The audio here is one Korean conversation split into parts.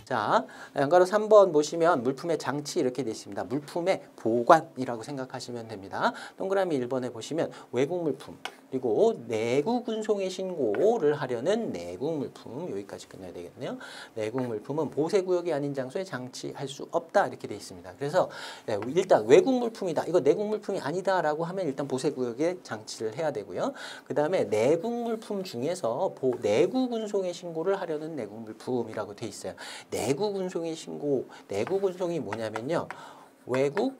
자, 연가로 3번 보시면 물품의 장치 이렇게 되어 있습니다. 물품의 보관이라고 생각하시면 됩니다. 동그라미 1번에 보시면 외국 물품 그리고 내국 운송의 신고를 하려는 내국 물품 여기까지 끝내야 되겠네요. 내국 물품은 보세구역이 아닌 장소에 장치할 수 없다 이렇게 되어 있습니다. 그래서 일단 외국 물품이다. 이거 내국 물품이 아니다라고 하면 일단 보세구역에 장치를 해야 되고요. 그 다음에 내국 물품 중에서 내국 운송의 신고를 하려는 내국 물품이라고 되어 있어요. 내국 운송의 신고, 내국 운송이 뭐냐면요. 외국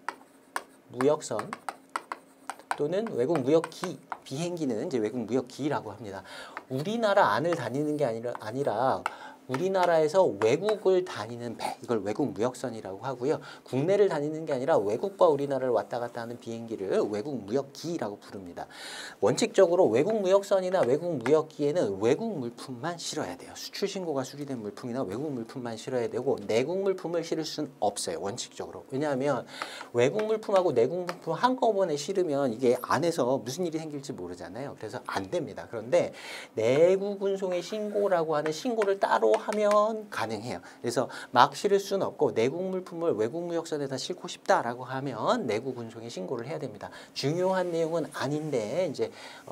무역선 또는 외국 무역기, 비행기는 이제 외국 무역기라고 합니다. 우리나라 안을 다니는 게 아니라 우리나라에서 외국을 다니는 배, 이걸 외국 무역선이라고 하고요. 국내를 다니는 게 아니라 외국과 우리나라를 왔다 갔다 하는 비행기를 외국 무역기라고 부릅니다. 원칙적으로 외국 무역선이나 외국 무역기에는 외국 물품만 실어야 돼요. 수출 신고가 수리된 물품이나 외국 물품만 실어야 되고 내국 물품을 실을 수는 없어요. 원칙적으로. 왜냐하면 외국 물품하고 내국 물품 한꺼번에 실으면 이게 안에서 무슨 일이 생길지 모르잖아요. 그래서 안 됩니다. 그런데 내국 운송의 신고라고 하는 신고를 따로 하면 가능해요. 그래서 막 실을 수는 없고 내국 물품을 외국 무역선에다 싣고 싶다라고 하면 내국 운송에 신고를 해야 됩니다. 중요한 내용은 아닌데 이제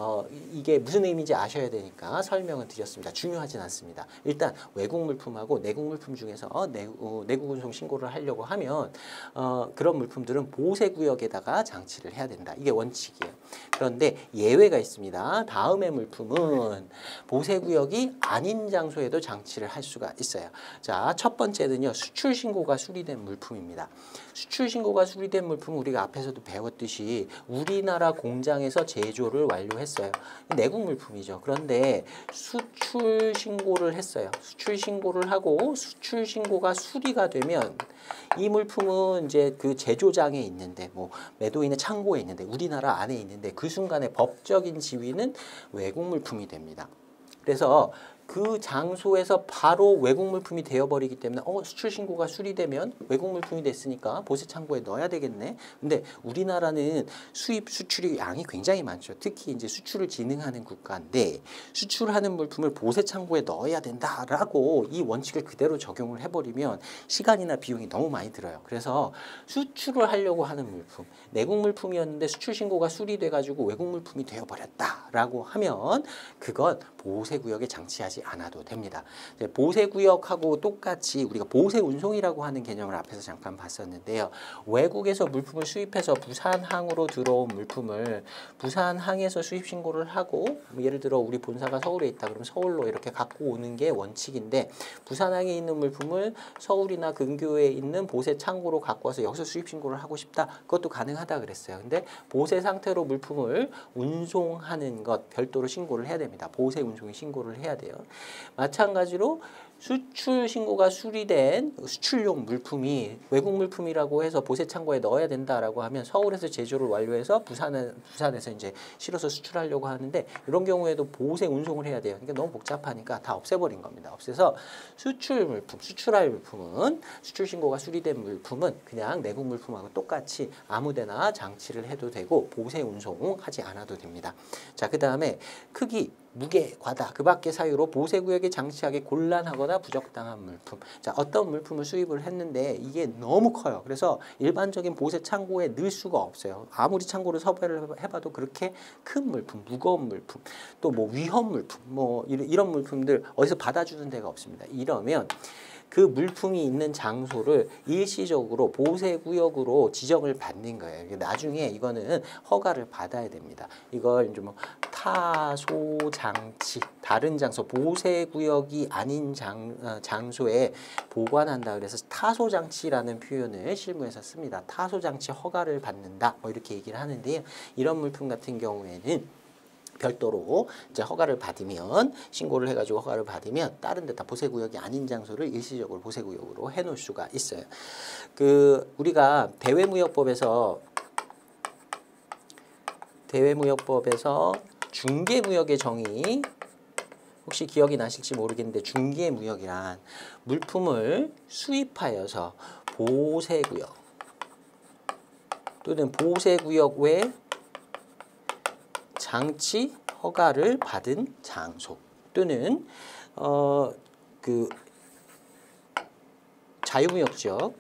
이게 무슨 의미인지 아셔야 되니까 설명을 드렸습니다. 중요하진 않습니다. 일단 외국 물품하고 내국 물품 중에서 내국 운송 신고를 하려고 하면 그런 물품들은 보세구역에다가 장치를 해야 된다. 이게 원칙이에요. 그런데 예외가 있습니다. 다음의 물품은 보세구역이 아닌 장소에도 장치를 할 수가 있어요. 자, 첫 번째는요. 수출 신고가 수리된 물품입니다. 수출 신고가 수리된 물품은 우리가 앞에서도 배웠듯이 우리나라 공장에서 제조를 완료했어요. 내국 물품이죠. 그런데 수출 신고를 했어요. 수출 신고를 하고 수출 신고가 수리가 되면 이 물품은 이제 그 제조장에 있는데 뭐 매도인의 창고에 있는데 우리나라 안에 있는데 그 순간에 법적인 지위는 외국 물품이 됩니다. 그래서 그 장소에서 바로 외국 물품이 되어버리기 때문에 수출 신고가 수리되면 외국 물품이 됐으니까 보세 창고에 넣어야 되겠네. 근데 우리나라는 수입 수출이 양이 굉장히 많죠. 특히 이제 수출을 진흥하는 국가인데 수출하는 물품을 보세 창고에 넣어야 된다라고 이 원칙을 그대로 적용을 해버리면 시간이나 비용이 너무 많이 들어요. 그래서 수출을 하려고 하는 물품, 내국 물품이었는데 수출 신고가 수리돼 가지고 외국 물품이 되어버렸다라고 하면 그건 보세구역에 장치하지 않아도 됩니다. 보세구역하고 똑같이 우리가 보세운송이라고 하는 개념을 앞에서 잠깐 봤었는데요. 외국에서 물품을 수입해서 부산항으로 들어온 물품을 부산항에서 수입 신고를 하고 예를 들어 우리 본사가 서울에 있다 그러면 서울로 이렇게 갖고 오는 게 원칙인데 부산항에 있는 물품을 서울이나 근교에 있는 보세 창고로 갖고 와서 여기서 수입 신고를 하고 싶다. 그것도 가능하다 그랬어요. 근데 보세 상태로 물품을 운송하는 것 별도로 신고를 해야 됩니다. 보세 운송에 신고를 해야 돼요. 마찬가지로 수출 신고가 수리된 수출용 물품이 외국 물품이라고 해서 보세 창고에 넣어야 된다라고 하면 서울에서 제조를 완료해서 부산에서 이제 실어서 수출하려고 하는데 이런 경우에도 보세 운송을 해야 돼요. 그러니까 너무 복잡하니까 다 없애버린 겁니다. 없애서 수출 물품, 수출할 물품은 수출 신고가 수리된 물품은 그냥 내국 물품하고 똑같이 아무데나 장치를 해도 되고 보세 운송하지 않아도 됩니다. 자, 그 다음에 크기, 무게, 과다 그 밖의 사유로 보세구역에 장치하기 곤란하거나 부적당한 물품. 자, 어떤 물품을 수입을 했는데 이게 너무 커요. 그래서 일반적인 보세 창고에 넣을 수가 없어요. 아무리 창고를 섭외를 해봐도 그렇게 큰 물품, 무거운 물품, 또 뭐 위험 물품, 뭐 이런 물품들 어디서 받아주는 데가 없습니다. 이러면 그 물품이 있는 장소를 일시적으로 보세구역으로 지정을 받는 거예요. 나중에 이거는 허가를 받아야 됩니다. 이걸 이제 뭐 타소장치, 다른 장소, 보세구역이 아닌 장소에 보관한다. 그래서 타소장치라는 표현을 실무에서 씁니다. 타소장치 허가를 받는다. 뭐 이렇게 얘기를 하는데요. 이런 물품 같은 경우에는 별도로 이제 허가를 받으면 신고를 해가지고 허가를 받으면 다른 데다 보세구역이 아닌 장소를 일시적으로 보세구역으로 해놓을 수가 있어요. 그 우리가 대외무역법에서 중개무역의 정의 혹시 기억이 나실지 모르겠는데 중개무역이란 물품을 수입하여서 보세구역 또는 보세구역 외 장치 허가를 받은 장소 또는 그 자유무역지역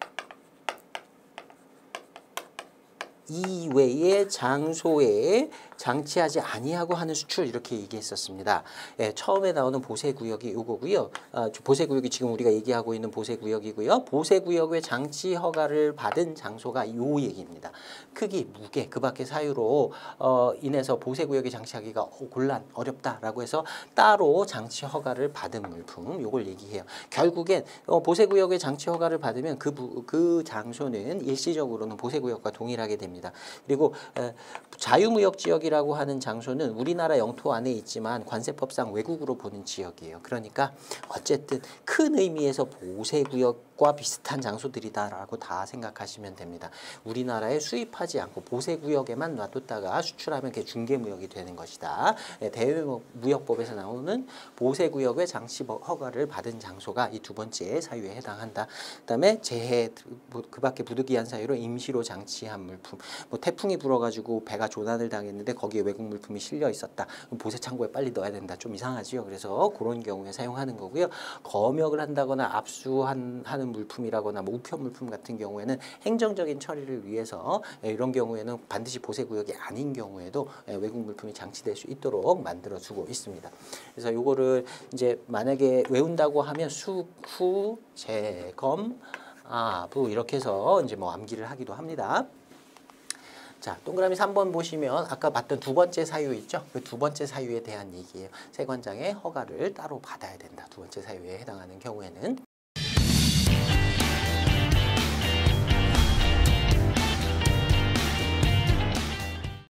이외의 장소에 장치하지 아니하고 하는 수출 이렇게 얘기했었습니다. 예, 처음에 나오는 보세구역이 요거고요. 보세구역이 지금 우리가 얘기하고 있는 보세구역이고요. 보세구역의 장치 허가를 받은 장소가 요 얘기입니다. 크기, 무게, 그 밖의 사유로 인해서 보세구역에 장치하기가 곤란, 어렵다라고 해서 따로 장치 허가를 받은 물품 요걸 얘기해요. 결국엔 보세구역의 장치 허가를 받으면 그 장소는 일시적으로는 보세구역과 동일하게 됩니다. 그리고 자유무역지역이라고 하는 장소는 우리나라 영토 안에 있지만 관세법상 외국으로 보는 지역이에요. 그러니까 어쨌든 큰 의미에서 보세구역과 비슷한 장소들이다라고 다 생각하시면 됩니다. 우리나라에 수입하지 않고 보세구역에만 놔뒀다가 수출하면 그게 중개무역이 되는 것이다. 대외무역법에서 나오는 보세구역의 장치 허가를 받은 장소가 이 두 번째 사유에 해당한다. 그다음에 재해, 그 밖에 부득이한 사유로 임시로 장치한 물품. 뭐 태풍이 불어가지고 배가 조난을 당했는데 거기에 외국 물품이 실려 있었다. 그럼 보세 창고에 빨리 넣어야 된다. 좀 이상하지요. 그래서 그런 경우에 사용하는 거고요. 검역을 한다거나 압수하는 물품이라거나 뭐 우편 물품 같은 경우에는 행정적인 처리를 위해서 이런 경우에는 반드시 보세구역이 아닌 경우에도 외국 물품이 장치될 수 있도록 만들어주고 있습니다. 그래서 요거를 이제 만약에 외운다고 하면 수후, 재검, 아부 이렇게 해서 이제 뭐 암기를 하기도 합니다. 자, 동그라미 3번 보시면 아까 봤던 두 번째 사유 있죠? 그 두 번째 사유에 대한 얘기예요. 세관장의 허가를 따로 받아야 된다. 두 번째 사유에 해당하는 경우에는.